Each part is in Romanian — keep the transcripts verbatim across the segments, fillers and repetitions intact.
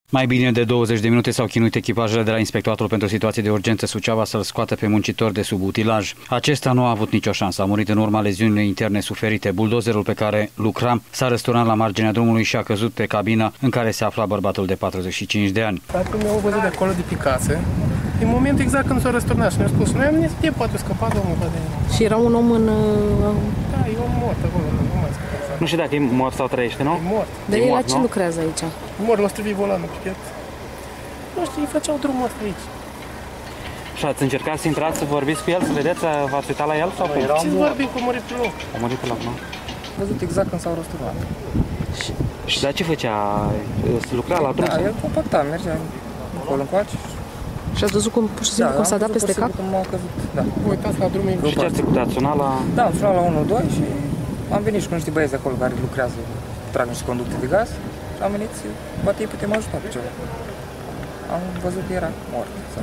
Mai bine de douăzeci de minute s-au chinuit echipajele de la Inspectoratul pentru Situații de Urgență Suceava să-l scoată pe muncitor de sub utilaj. Acesta nu a avut nicio șansă, a murit în urma leziunilor interne suferite. Buldozerul pe care lucra s-a răsturnat la marginea drumului și a căzut pe cabina în care se afla bărbatul de patruzeci și cinci de ani. Tatăl meu a văzut de acolo de picase, în momentul exact când s-a răsturnat și ne-a spus, noi am niște poate scăpa, domnul, poate. Și era un om în... Da, e om mort acolo, nu mai scăpa. Nu știu dacă e mort sau trăiește, nu? E mort. Dar el la ce nu? lucrează aici? Mort, l-a strivit volanul pe piept. Nu știu, îi făceau drumul ăsta aici. Și ați încercat să intrați să vorbiți cu el, să vedeți, v-ați uitat la el sau cum? Ce vorbim cu murit pe loc? A murit pe loc, nu? Am văzut exact când s-au răsturnat. Și, și dar ce făcea? Se lucra la drum? Da, el compacta, mergea încolo încoace. Și ați văzut cum, pur și simplu, Da, cum s-a dat am văzut peste cap? posibil cum m-au căzut. Da. Vă uitați la drumul Și ce ați făcut? Ați sunat la... Da, am sunat la unu doi și am venit și cu niște băieți acolo care lucrează, trag niște conducte de gaz și am venit și poate ei putem ajuta cu ceva. Am văzut că era mort. Sau...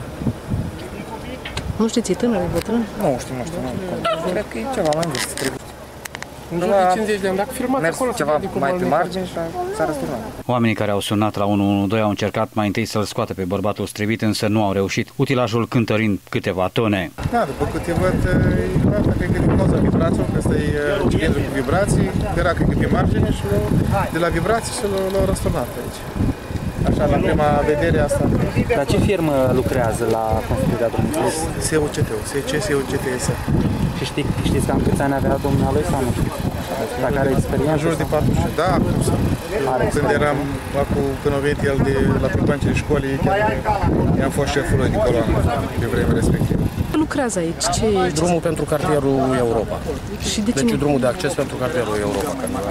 Nu știți, e tânăr, e bătrân? Nu știu, nu știu, nu. Cred că e ceva mai în vârstă, trebuie. În jur de cincizeci de ani, dacă filmați Mers acolo, ceva mai pe margine și s-a răsturnat. Oamenii care au sunat la unu unu doi au încercat mai întâi să-l scoată pe bărbatul strivit, însă nu au reușit, utilajul cântărind câteva tone. Da, după câte văd, asta cred că din cauza vibrațiilor, că ăsta e cilindru cu vibrații, era cred că pe margine și de la vibrații și l-au răsturnat aici. Așa, la prima vedere asta. La ce firmă lucrează la construirea drumului? S U C T-ul, C S U C T S. Și știi, știți cam câți ani avea dumnealui sau nu știți? Dacă are experiență? În jur de patruzeci. Da, acum să. Când eram, acum, când a venit el de la pripancele școlii, chiar i-am fost șeful lui de coloană pe vremea respectivă. Lucrează aici, ce e? Drumul pentru cartierul Europa. Și de ce Deci nu? drumul de acces pentru cartierul Europa.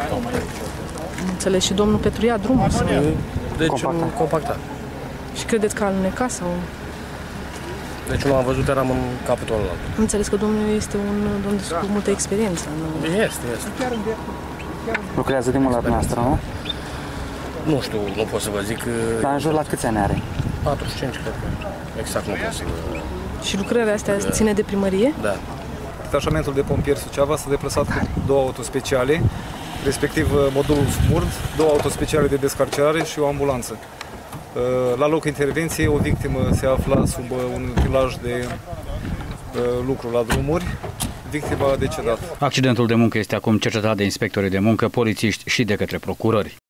Înțeles, și domnul Petru ia drumul? Sau... Deci Compactat. un compactat. Și credeți că a alunecat sau... Deci nu am văzut, eram în capătul ăla. Am înțeles că domnul este un domn cu multă experiență. Nu? Este, este. Lucrează de mult la dumneavoastră, nu? Nu știu, nu pot să vă zic. Dar în jur la câți ani are? patruzeci și cinci, cred că. Exact, nu pot să vă... Și lucrările astea ține de primărie? Da. Detașamentul de pompieri Suceava s-a deplasat cu două autospeciale, respectiv modulul Smurd, două autospeciale de descarcerare și o ambulanță. La locul intervenției, o victimă se afla sub un utilaj de lucru la drumuri, victima a decedat. Accidentul de muncă este acum cercetat de inspectorii de muncă, polițiști și de către procurori.